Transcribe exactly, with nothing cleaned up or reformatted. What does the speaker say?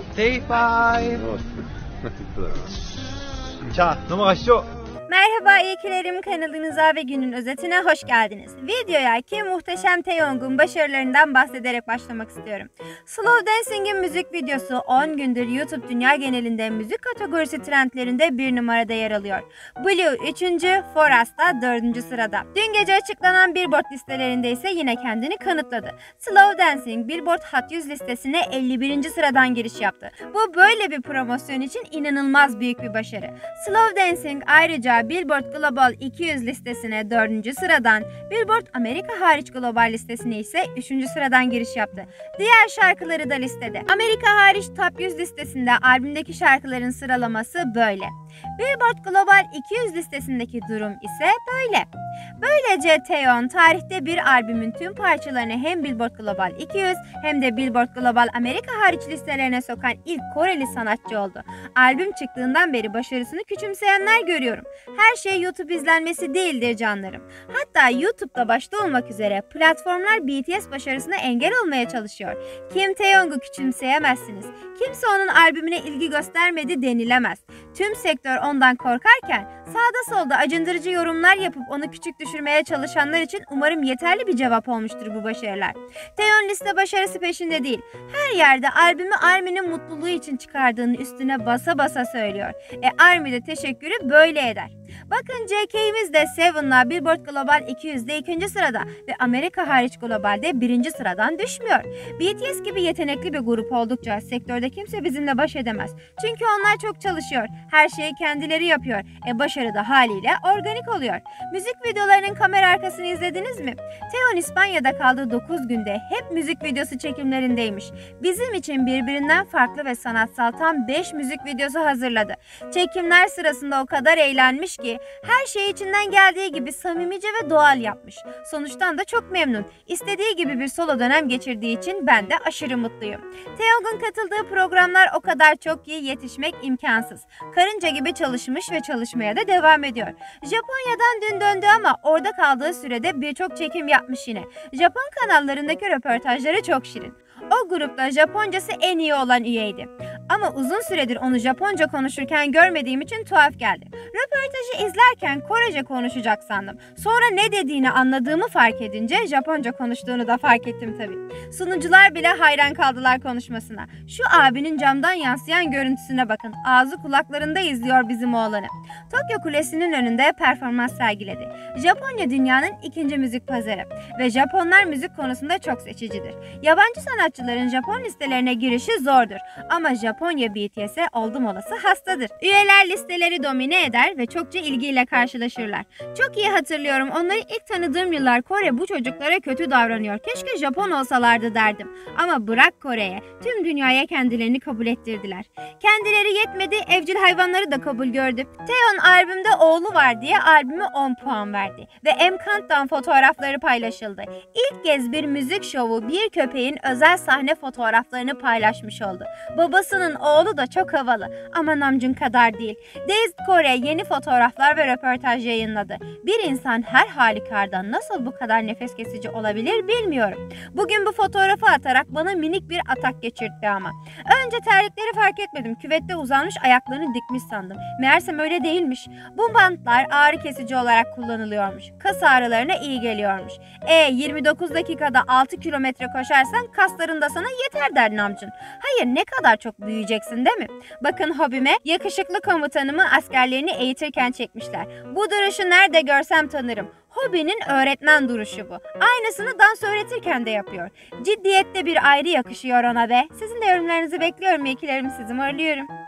Say bye. 자, 넘어가시죠. Merhaba İyikilerim kanalınıza ve günün özetine hoş geldiniz. Videoya ki muhteşem Taeyong'un başarılarından bahsederek başlamak istiyorum. Slow Dancing'in müzik videosu on gündür YouTube dünya genelinde müzik kategorisi trendlerinde bir numarada yer alıyor. Blue üçüncü, Forest da dördüncü sırada. Dün gece açıklanan Billboard listelerinde ise yine kendini kanıtladı. Slow Dancing Billboard Hot yüz listesine elli birinci sıradan giriş yaptı. Bu böyle bir promosyon için inanılmaz büyük bir başarı. Slow Dancing ayrıca Billboard Global iki yüz listesine dördüncü sıradan, Billboard Amerika hariç global listesine ise üçüncü sıradan giriş yaptı. Diğer şarkıları da listede. Amerika hariç Top yüz listesinde albümdeki şarkıların sıralaması böyle. Billboard Global iki yüz listesindeki durum ise böyle. Böylece Taeyong tarihte bir albümün tüm parçalarını hem Billboard Global iki yüz hem de Billboard Global Amerika hariç listelerine sokan ilk Koreli sanatçı oldu. Albüm çıktığından beri başarısını küçümseyenler görüyorum. Her şey YouTube izlenmesi değildir canlarım. Hatta YouTube'da başta olmak üzere platformlar B T S başarısına engel olmaya çalışıyor. Kim Taeyong'u küçümseyemezsiniz. Kimse onun albümüne ilgi göstermedi denilemez. Tüm sektör ondan korkarken sağda solda acındırıcı yorumlar yapıp onu küçük düşürmeye çalışanlar için umarım yeterli bir cevap olmuştur bu başarılar. Taeyong liste başarısı peşinde değil. Her yerde albümü ARMY'nin mutluluğu için çıkardığını üstüne basa basa söylüyor. E ARMY de teşekkürü böyle eder. Bakın J K'miz de Seven'la Billboard Global iki yüzde ikinci sırada ve Amerika hariç globalde birinci sıradan düşmüyor. B T S gibi yetenekli bir grup oldukça sektörde kimse bizimle baş edemez. Çünkü onlar çok çalışıyor. Her şeyi kendileri yapıyor. E başarı da haliyle organik oluyor. Müzik videolarının kamera arkasını izlediniz mi? Taeyong İspanya'da kaldığı dokuz günde hep müzik videosu çekimlerindeymiş. Bizim için birbirinden farklı ve sanatsal tam beş müzik videosu hazırladı. Çekimler sırasında o kadar eğlenmiş ki her şeyi içinden geldiği gibi samimice ve doğal yapmış. Sonuçtan da çok memnun. İstediği gibi bir solo dönem geçirdiği için ben de aşırı mutluyum. Taeyong'un katıldığı programlar o kadar çok ki yetişmek imkansız. Karınca gibi çalışmış ve çalışmaya da devam ediyor. Japonya'dan dün döndü ama orada kaldığı sürede birçok çekim yapmış yine. Japon kanallarındaki röportajları çok şirin. O grupta Japoncası en iyi olan üyeydi. Ama uzun süredir onu Japonca konuşurken görmediğim için tuhaf geldi. Röportajı izlerken Korece konuşacak sandım. Sonra ne dediğini anladığımı fark edince Japonca konuştuğunu da fark ettim tabii. Sunucular bile hayran kaldılar konuşmasına. Şu abinin camdan yansıyan görüntüsüne bakın. Ağzı kulaklarında izliyor bizim oğlanı. Tokyo Kulesi'nin önünde performans sergiledi. Japonya dünyanın ikinci müzik pazarı ve Japonlar müzik konusunda çok seçicidir. Yabancı sanatçıların Japon listelerine girişi zordur ama Japonya B T S'e oldum olası hastadır. Üyeler listeleri domine eder ve çokça ilgiyle karşılaşırlar. Çok iyi hatırlıyorum, onları ilk tanıdığım yıllar Kore bu çocuklara kötü davranıyor. Keşke Japon olsalardı derdim. Ama bırak Kore'ye, tüm dünyaya kendilerini kabul ettirdiler. Kendileri yetmedi, evcil hayvanları da kabul gördü. Taeyong albümde oğlu var diye albüme on puan verdi ve M Countdown fotoğrafları paylaşıldı. İlk kez bir müzik şovu bir köpeğin özel sahne fotoğraflarını paylaşmış oldu. Babasının oğlu da çok havalı ama Namjoon kadar değil. Dazed Kore yeni fotoğraflar ve röportaj yayınladı. Bir insan her halükarda nasıl bu kadar nefes kesici olabilir bilmiyorum. Bugün bu fotoğrafı atarak bana minik bir atak geçirtti ama. Önce terlikleri fark etmedim. Küvette uzanmış ayaklarını dikmiş sandım. Meğersem öyle değilmiş. Bu bantlar ağrı kesici olarak kullanılıyormuş. Kas ağrılarına iyi geliyormuş. E yirmi dokuz dakikada altı kilometre koşarsan kasların da sana yeter der Namjoon. Hayır, ne kadar çok büyüyeceksin değil mi? Bakın hobime, yakışıklı komutanımı askerlerini eğitirken çekmişler. Bu duruşu nerede görsem tanırım. Hobinin öğretmen duruşu bu. Aynısını dans öğretirken de yapıyor. Ciddiyette bir ayrı yakışıyor ona be. Sizin de yorumlarınızı bekliyorum. İyikilerim, sizi morluyorum.